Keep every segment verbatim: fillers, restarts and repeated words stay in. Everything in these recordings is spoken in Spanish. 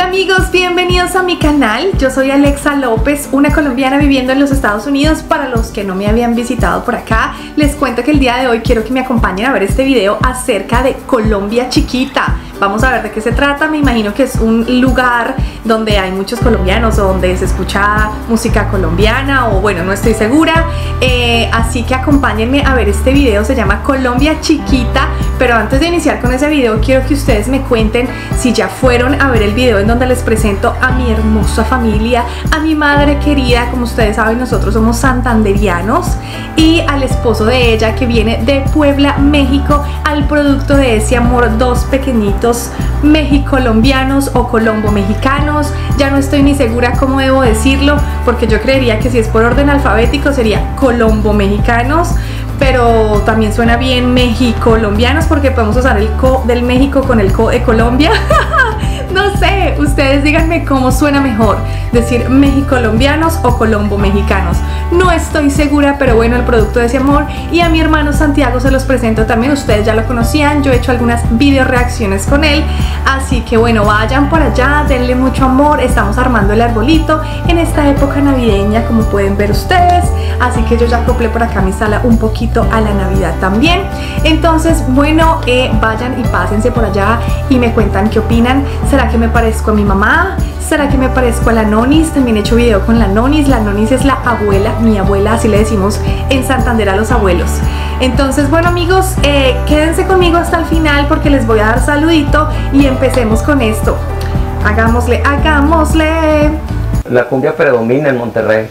Hola amigos, bienvenidos a mi canal. Yo soy Alexa López, una colombiana viviendo en los Estados Unidos. Para los que no me habían visitado por acá, les cuento que el día de hoy quiero que me acompañen a ver este video acerca de Colombia Chiquita. Vamos a ver de qué se trata. Me imagino que es un lugar donde hay muchos colombianos o donde se escucha música colombiana, o bueno, no estoy segura. Eh, así que acompáñenme a ver este video, se llama Colombia Chiquita. Pero antes de iniciar con ese video, quiero que ustedes me cuenten si ya fueron a ver el video en donde les presento a mi hermosa familia, a mi madre querida. Como ustedes saben, nosotros somos santanderianos, y al esposo de ella, que viene de Puebla, México, al producto de ese amor, dos pequeñitos mexicolombianos o colombo mexicanos. Ya no estoy ni segura cómo debo decirlo, porque yo creería que si es por orden alfabético sería colombo mexicanos, pero también suena bien mexicolombianos porque podemos usar el co del México con el co de Colombia. No sé, ustedes díganme cómo suena mejor, decir mexicolombianos o colombo mexicanos. No estoy segura, pero bueno, el producto de ese amor. Y a mi hermano Santiago se los presento también. Ustedes ya lo conocían, yo he hecho algunas video reacciones con él. Así que bueno, vayan por allá, denle mucho amor. Estamos armando el arbolito en esta época navideña, como pueden ver ustedes. Así que yo ya acoplé por acá mi sala un poquito a la Navidad también. Entonces, bueno, eh, vayan y pásense por allá y me cuentan qué opinan. ¿Será que me parezco a mi mamá? ¿Será que me parezco a la nonis? También he hecho video con la nonis. La nonis es la abuela, mi abuela, así le decimos en Santander a los abuelos. Entonces, bueno amigos, eh, quédense conmigo hasta el final porque les voy a dar saludito y empecemos con esto. Hagámosle, hagámosle. La cumbia predomina en Monterrey.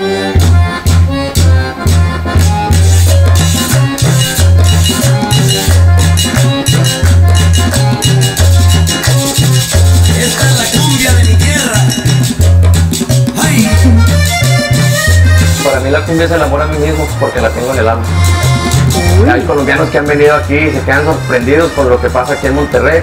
Para mí la cumbia es el amor a mí mismo, porque la tengo en el alma. Uy. Hay colombianos que han venido aquí y se quedan sorprendidos por lo que pasa aquí en Monterrey.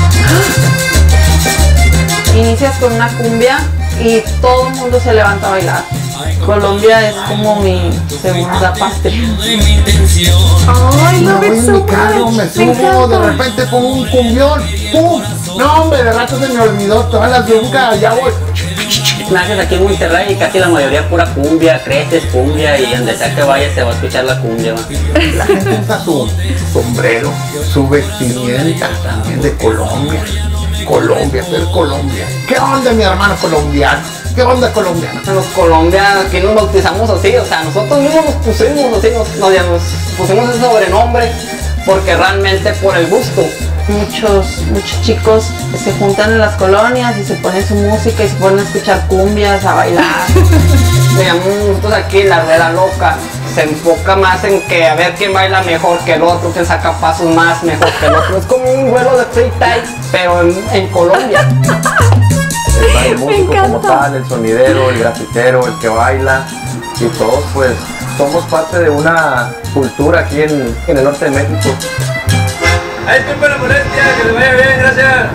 Inicias con una cumbia y todo el mundo se levanta a bailar. Colombia es como mi segunda patria. Ay, no, no, voy en mi carro, me subo, de repente pongo un cumbión, ¡pum! No hombre, de rato se me olvidó todas las nunca, ya voy. Naces aquí en Monterrey y casi la mayoría pura cumbia, creces cumbia, y donde sea que vayas te va a escuchar la cumbia. Man. La gente usa su sombrero, su vestimenta también de Colombia. Colombia, ser Colombia. ¿Qué onda, mi hermano colombiano? ¿Qué onda colombiano? Los colombianos aquí nos bautizamos así, o sea, nosotros mismos nos pusimos así, nos, nos, nos pusimos ese sobrenombre porque realmente por el gusto. Muchos, muchos chicos se juntan en las colonias y se ponen su música y se ponen a escuchar cumbias, a bailar. Le llamamos nosotros aquí la rueda loca. Se enfoca más en que a ver quién baila mejor que el otro, quién saca pasos más mejor que el otro. Es como un vuelo de freestyle, pero en, en Colombia. Está el músico como tal, el sonidero, el grafitero, el que baila, y todos pues somos parte de una cultura aquí en, en el norte de México. ¡Ay, disculpa la molestia! ¡Que le vaya bien! ¡Gracias!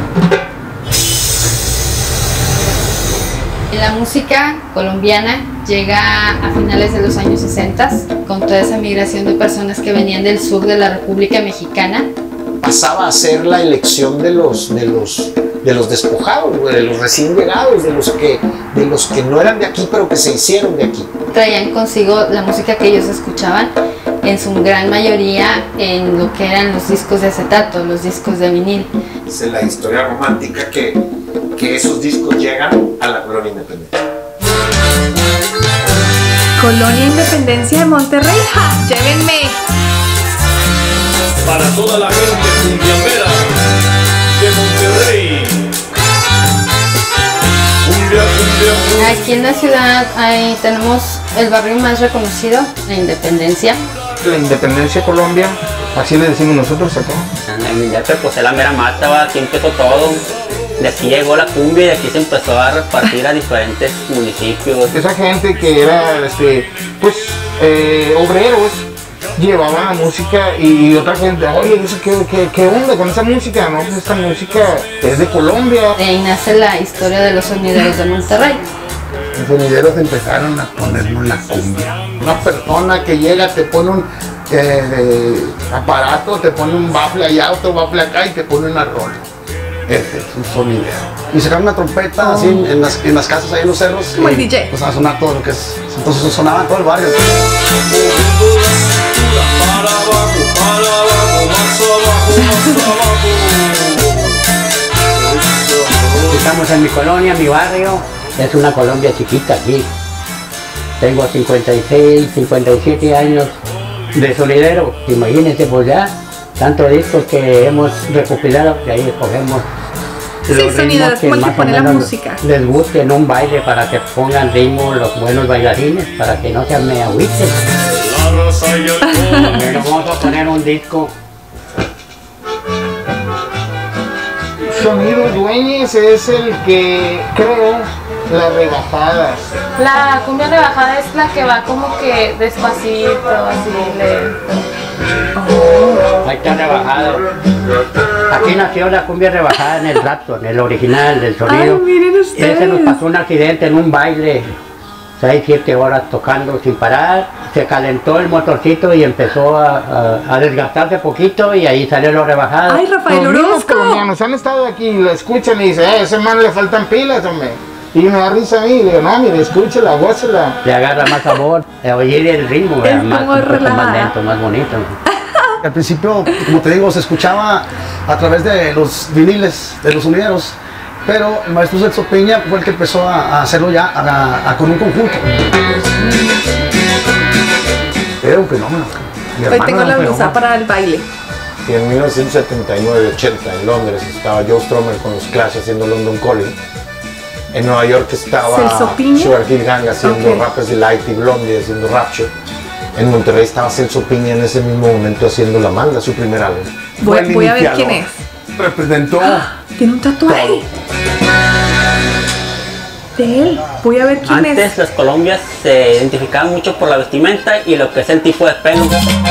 La música colombiana llega a finales de los años sesenta con toda esa migración de personas que venían del sur de la República Mexicana. Pasaba a ser la elección de los, de los, de los despojados, de los recién llegados, de los, que, de los que no eran de aquí pero que se hicieron de aquí. Traían consigo la música que ellos escuchaban, en su gran mayoría en lo que eran los discos de acetato, los discos de vinil. Es la historia romántica que, que esos discos llegan a la Colonia Independencia. Colonia Independencia de Monterrey, ¡ja! ¡Llévenme! Para toda la gente cumbiambera de Monterrey. Cumbia, cumbia, cumbia. Aquí en la ciudad ahí tenemos el barrio más reconocido, la Independencia. La Independencia de Colombia, así le decimos nosotros acá. En el pues es la mera mata, ¿va? Aquí empezó todo. De aquí llegó la cumbia y de aquí se empezó a repartir a diferentes municipios. Esa gente que era, este, pues, eh, obreros, llevaba la música y otra gente, oye, ¿qué, qué, ¿qué onda con esa música? No, pues esta música es de Colombia. De ahí nace la historia de los sonideros de Monterrey. Los sonideros empezaron a ponernos la cumbia. Una persona que llega, te pone un eh, aparato, te pone un bafle allá, otro bafle acá y te pone una rola. Este es un sonidero. Y sacaron una trompeta oh. así en las, en las casas ahí en los cerros. Como el y, D J. Pues a sonar todo lo que es. Entonces sonaba en todo el barrio. Para abajo, para abajo, más abajo, más abajo. Estamos en mi colonia, mi barrio. Es una Colombia chiquita aquí. Tengo cincuenta y seis, cincuenta y siete años de sonidero. Imagínense, pues ya, tantos discos que hemos recopilado, que ahí escogemos sí, los ritmos que como el más que pone o menos la música. Les guste en un baile, para que pongan ritmo los buenos bailarines, para que no se me agüiten. Pero vamos a poner un disco. Sonido Dueñez es el que creo las rebajadas. La cumbia rebajada es la que va como que despacito, así lento. Ahí está rebajado. Aquí nació la cumbia rebajada en el Raptor, en el original del sonido. Ay, miren ustedes. Ese nos pasó un accidente en un baile, seis, siete horas tocando sin parar. Se calentó el motorcito y empezó a, a, a desgastarse poquito y ahí salió lo rebajado. Ay, Rafael Los mismos Orozco. colombianos han estado aquí y lo escuchan y dicen, eh, ese man le faltan pilas, hombre. Y me da risa a mí, y le digo, no, mire, escúchela, gócela. Le agarra más sabor, eh, oír el ritmo, Es eh, más, como un poco relajada. más lento, más bonito. Al principio, como te digo, se escuchaba a través de los viniles de los sonideros. Pero el maestro Celso Piña fue el que empezó a, a hacerlo ya a, a, con un conjunto. Era un fenómeno. Mi Hoy hermano tengo era la un blusa fenómeno. para el baile. Y en mil novecientos setenta y nueve ochenta en Londres estaba Joe Strummer con los Clash haciendo London Calling. En Nueva York estaba ¿Celso Piña? Sugar Hill Gang haciendo Okay. Rappers Delight y Blondie haciendo Rapture. En Monterrey estaba Celso Piña en ese mismo momento haciendo La Manga, su primer álbum. Voy, Fue voy a ver iniciador. quién es. Representó Tiene un tatuaje de él. Voy a ver quién Antes es. las Colombias se identificaban mucho por la vestimenta y lo que es el tipo de pelo.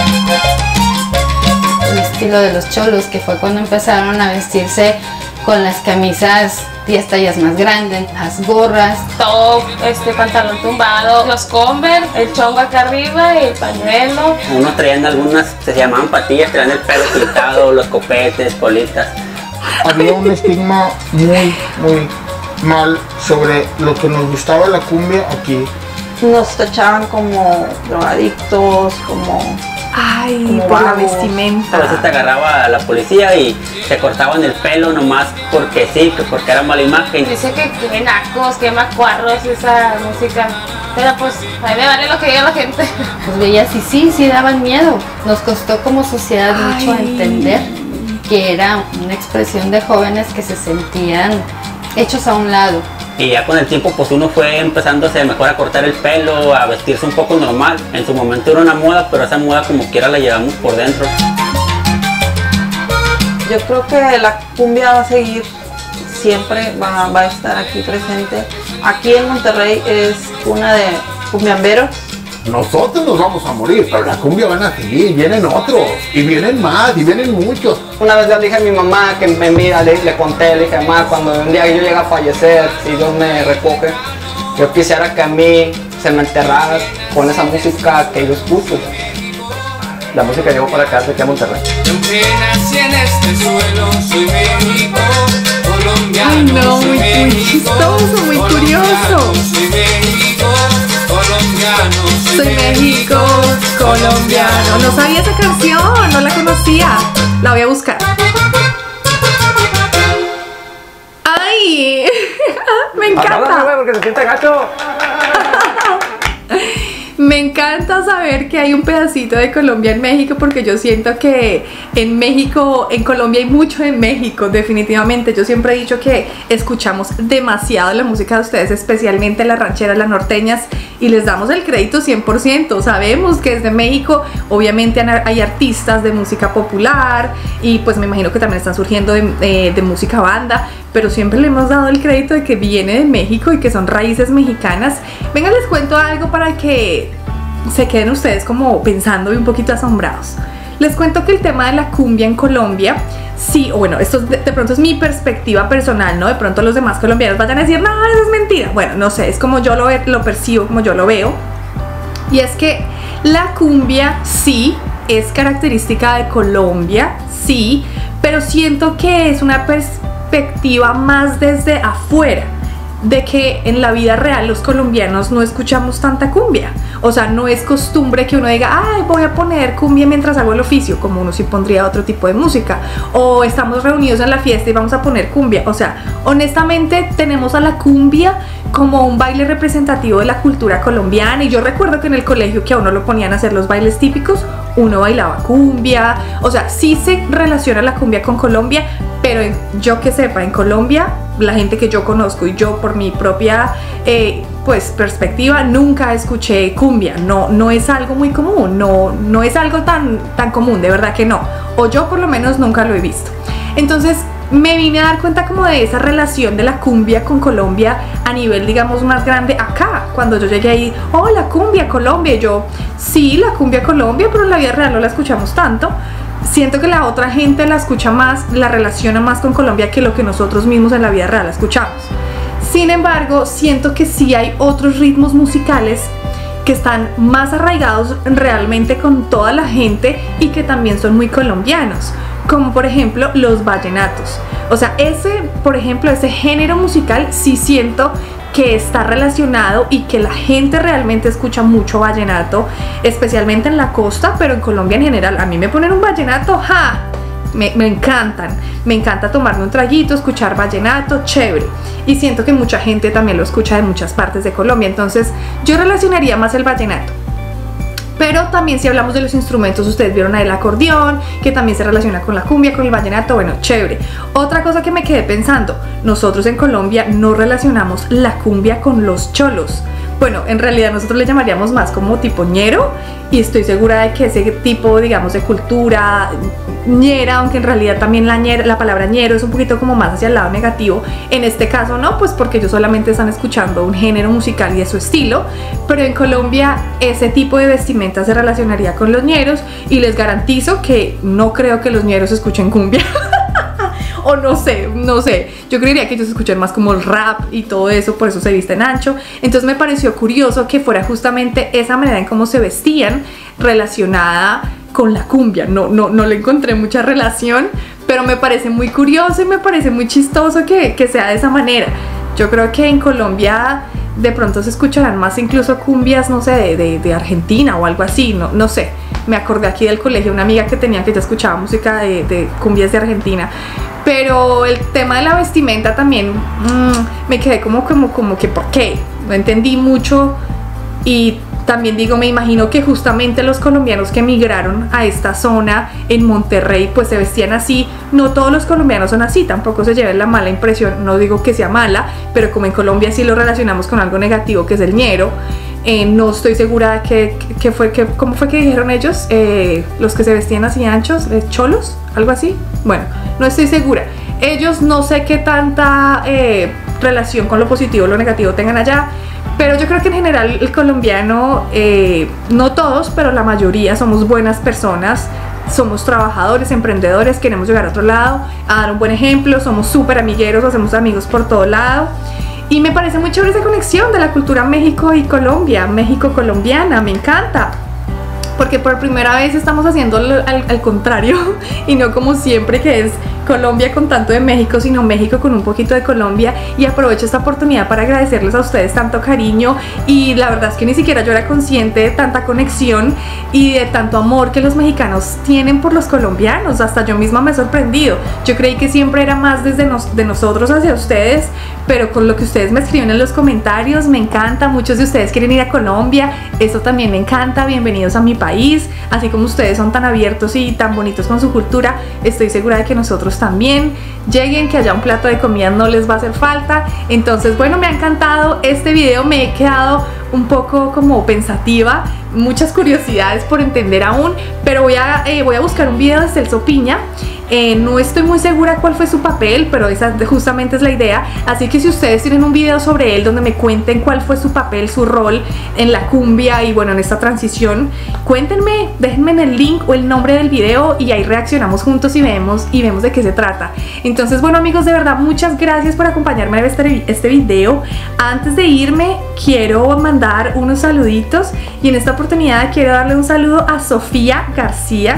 El estilo de los cholos, que fue cuando empezaron a vestirse con las camisas diez tallas más grandes, las gorras. Top, este pantalón tumbado, los Converse, el chongo acá arriba y el pañuelo. Unos traían algunas, se llamaban patillas, traían el pelo pintado, los copetes, colitas. Había un estigma muy, muy mal sobre lo que nos gustaba la cumbia aquí. Nos tachaban como drogadictos, como... Ay, como por la vagos. A veces te vestimenta. agarraba a la policía y te cortaban el pelo nomás porque sí, que porque era mala imagen. Dice que que nacos, que macuarros esa música. Pero pues, a mí me vale lo que diga la gente. Pues veías y sí, sí daban miedo. Nos costó como sociedad mucho Ay. entender que era una expresión de jóvenes que se sentían hechos a un lado. Y ya con el tiempo pues uno fue empezándose mejor a cortar el pelo, a vestirse un poco normal. En su momento era una moda, pero esa moda como quiera la llevamos por dentro. Yo creo que la cumbia va a seguir, siempre va, va a estar aquí presente. Aquí en Monterrey es una de cumbiamberos. nosotros nos vamos a morir, pero la cumbia van a seguir, vienen otros, y vienen más, y vienen muchos. Una vez le dije a mi mamá que me mira, le, le conté, le dije, mamá, cuando un día yo llegue a fallecer, si Dios me recoge, yo quisiera que a mí se me enterrara con esa música que yo escucho. La música llegó para acá, de aquí a Monterrey. Aunque nací en este suelo, soy México, colombiano. Ay, no, soy muy, muy México, chistoso, muy curioso. Soy México, colombiano. Soy México, colombiano. No sabía esa canción, no la conocía. La voy a buscar. ¡Ay! Me encanta. Háblame, güey, porque se siente gacho. Me encanta saber que hay un pedacito de Colombia en México, porque yo siento que en México, en Colombia hay mucho en México, definitivamente. Yo siempre he dicho que escuchamos demasiado la música de ustedes, especialmente las rancheras, las norteñas, y les damos el crédito cien por ciento. Sabemos que es de México, obviamente hay artistas de música popular y pues me imagino que también están surgiendo de, de, de música banda, pero siempre le hemos dado el crédito de que viene de México y que son raíces mexicanas. Venga, les cuento algo para que se queden ustedes como pensando y un poquito asombrados. Les cuento que el tema de la cumbia en Colombia, sí, o bueno, esto de, de pronto es mi perspectiva personal, ¿no? De pronto los demás colombianos vayan a decir, no, eso es mentira. Bueno, no sé, es como yo lo, lo percibo, como yo lo veo. Y es que la cumbia sí es característica de Colombia, sí, pero siento que es una perspectiva perspectiva más desde afuera, de que en la vida real los colombianos no escuchamos tanta cumbia. O sea, no es costumbre que uno diga, ay, voy a poner cumbia mientras hago el oficio, como uno sí pondría otro tipo de música. O estamos reunidos en la fiesta y vamos a poner cumbia. O sea, honestamente tenemos a la cumbia como un baile representativo de la cultura colombiana. Y yo recuerdo que en el colegio, que a uno lo ponían a hacer los bailes típicos, uno bailaba cumbia. O sea, sí se relaciona la cumbia con Colombia, pero en, yo que sepa, en Colombia, la gente que yo conozco y yo por mi propia eh, pues perspectiva, nunca escuché cumbia. No, no es algo muy común, no, no es algo tan, tan común, de verdad que no. O yo por lo menos nunca lo he visto. Entonces me vine a dar cuenta como de esa relación de la cumbia con Colombia a nivel, digamos, más grande acá. Cuando yo llegué ahí, oh, la cumbia Colombia, y yo, sí, la cumbia Colombia, pero en la vida real no la escuchamos tanto. Siento que la otra gente la escucha más, la relaciona más con Colombia que lo que nosotros mismos en la vida real escuchamos. Sin embargo, siento que sí hay otros ritmos musicales que están más arraigados realmente con toda la gente y que también son muy colombianos, como por ejemplo los vallenatos. O sea, ese, por ejemplo, ese género musical sí siento que está relacionado y que la gente realmente escucha mucho vallenato, especialmente en la costa, pero en Colombia en general. A mí me ponen un vallenato, ¡ja! Me, me encantan, me encanta tomarme un traguito, escuchar vallenato, chévere. Y siento que mucha gente también lo escucha de muchas partes de Colombia, entonces yo relacionaría más el vallenato. Pero también si hablamos de los instrumentos, ustedes vieron ahí el acordeón, que también se relaciona con la cumbia, con el vallenato, bueno, chévere. Otra cosa que me quedé pensando, nosotros en Colombia no relacionamos la cumbia con los cholos. Bueno, en realidad nosotros le llamaríamos más como tipo ñero, y estoy segura de que ese tipo, digamos, de cultura ñera, aunque en realidad también la, ñera, la palabra ñero es un poquito como más hacia el lado negativo. En este caso no, pues porque ellos solamente están escuchando un género musical y de su estilo, pero en Colombia ese tipo de vestimenta se relacionaría con los ñeros, y les garantizo que no creo que los ñeros escuchen cumbia. O no sé, no sé, yo creería que ellos escuchan más como el rap y todo eso, por eso se visten ancho. Entonces me pareció curioso que fuera justamente esa manera en cómo se vestían relacionada con la cumbia. No, no, no le encontré mucha relación, pero me parece muy curioso y me parece muy chistoso que, que sea de esa manera. Yo creo que en Colombia de pronto se escucharán más incluso cumbias, no sé, de, de, de Argentina o algo así, no, no sé. Me acordé aquí del colegio, una amiga que tenía que ya escuchaba música de, de cumbias de Argentina. Pero el tema de la vestimenta también mmm, me quedé como, como, como que ¿por qué? No entendí mucho. Y también digo, me imagino que justamente los colombianos que emigraron a esta zona en Monterrey pues se vestían así. No todos los colombianos son así, tampoco se lleven la mala impresión, no digo que sea mala, pero como en Colombia sí lo relacionamos con algo negativo que es el ñero. Eh, no estoy segura de que, que fue, que, cómo fue que dijeron ellos, eh, los que se vestían así anchos, eh, cholos, algo así. Bueno, no estoy segura. Ellos no sé qué tanta eh, relación con lo positivo o lo negativo tengan allá, pero yo creo que en general el colombiano, eh, no todos, pero la mayoría somos buenas personas. Somos trabajadores, emprendedores, queremos llegar a otro lado, a dar un buen ejemplo, somos súper amigueros, hacemos amigos por todo lado. Y me parece muy chévere esa conexión de la cultura México y Colombia, México-colombiana, me encanta. Porque por primera vez estamos haciendo al, al, al contrario, y no como siempre que es Colombia con tanto de México, sino México con un poquito de Colombia. Y aprovecho esta oportunidad para agradecerles a ustedes tanto cariño, y la verdad es que ni siquiera yo era consciente de tanta conexión y de tanto amor que los mexicanos tienen por los colombianos. Hasta yo misma me he sorprendido. Yo creí que siempre era más desde nos, de nosotros hacia ustedes, pero con lo que ustedes me escriben en los comentarios me encanta. Muchos de ustedes quieren ir a Colombia, eso también me encanta. Bienvenidos a mi país. Así como ustedes son tan abiertos y tan bonitos con su cultura, estoy segura de que nosotros también. Lleguen, que haya un plato de comida no les va a hacer falta. Entonces bueno, me ha encantado este video, me he quedado un poco como pensativa, muchas curiosidades por entender aún, pero voy a, eh, voy a buscar un video de Celso Piña. Eh, no estoy muy segura cuál fue su papel, pero esa justamente es la idea. Así que si ustedes tienen un video sobre él donde me cuenten cuál fue su papel, su rol en la cumbia y bueno, en esta transición, cuéntenme, déjenme en el link o el nombre del video y ahí reaccionamos juntos y vemos, y vemos de qué se trata. Entonces bueno amigos, de verdad muchas gracias por acompañarme en este, este video. Antes de irme quiero mandar unos saluditos, y en esta oportunidad quiero darle un saludo a Sofía García.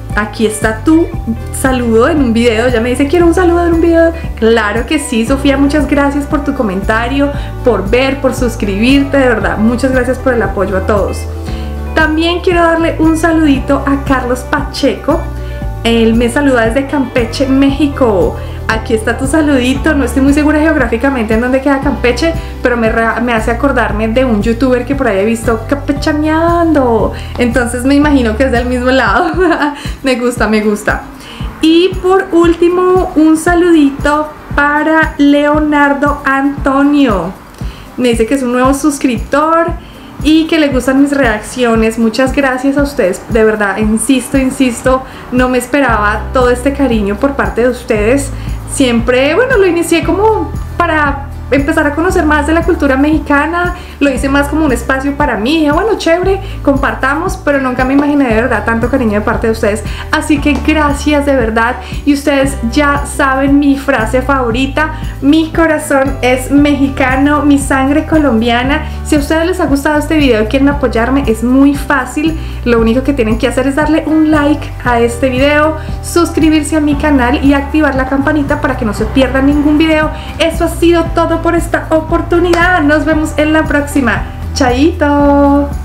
aquí está tu saludo en un video. Ya me dice, quiero un saludo en un video. Claro que sí, Sofía, muchas gracias por tu comentario, por ver, por suscribirte, de verdad, muchas gracias por el apoyo a todos. También quiero darle un saludito a Carlos Pacheco. Él me saluda desde Campeche, México. Aquí está tu saludito. No estoy muy segura geográficamente en dónde queda Campeche, pero me, me hace acordarme de un youtuber que por ahí he visto campechaneando. Entonces me imagino que es del mismo lado. Me gusta, me gusta. Y por último, un saludito para Leonardo Antonio. Me dice que es un nuevo suscriptor y que le gustan mis reacciones. Muchas gracias a ustedes, de verdad, insisto, insisto, no me esperaba todo este cariño por parte de ustedes. Siempre, bueno, lo inicié como para empezar a conocer más de la cultura mexicana, lo hice más como un espacio para mí, dije, bueno, chévere, compartamos, pero nunca me imaginé de verdad tanto cariño de parte de ustedes, así que gracias de verdad. Y ustedes ya saben mi frase favorita: mi corazón es mexicano, mi sangre colombiana. Si a ustedes les ha gustado este video y quieren apoyarme, es muy fácil, lo único que tienen que hacer es darle un like a este video, suscribirse a mi canal y activar la campanita para que no se pierdan ningún video. Eso ha sido todo por esta oportunidad. Nos vemos en la próxima. Chaito.